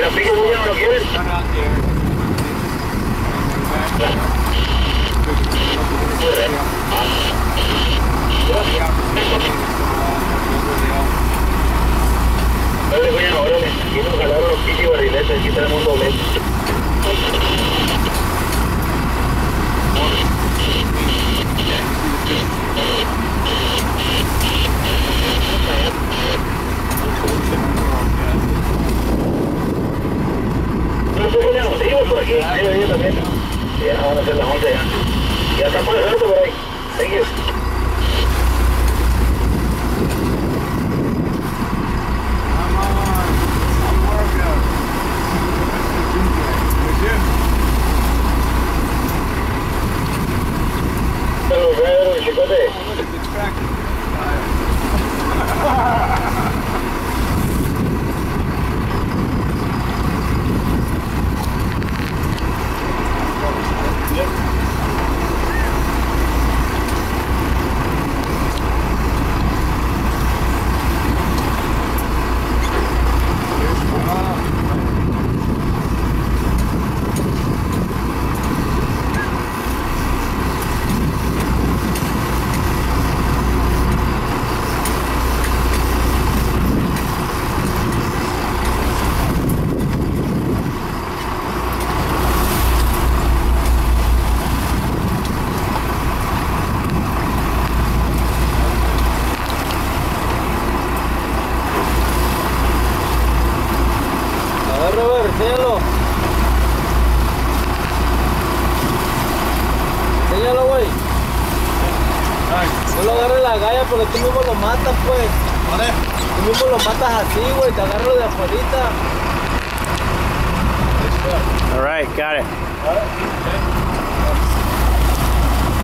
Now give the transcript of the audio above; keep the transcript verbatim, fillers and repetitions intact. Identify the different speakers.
Speaker 1: Capique, ¿tú ya no lo quieres? Dale, coño, ahora necesito jalar los piques y barriletes, aquí tenemos un doblete. No sé cómo nos digo por aquí, ahí venía también. Ya van a hacer las once ya. Ya está por el rato por ahí. Thank you. Hello, brother, chicote.
Speaker 2: Enséñalo. Enséñalo, güey. No lo agarres la galla porque tú mismo lo matas, pues.
Speaker 3: ¿Vale?
Speaker 2: Tú mismo lo matas así, güey. Te agarro de afuerita.
Speaker 4: All right, got it.
Speaker 3: All right.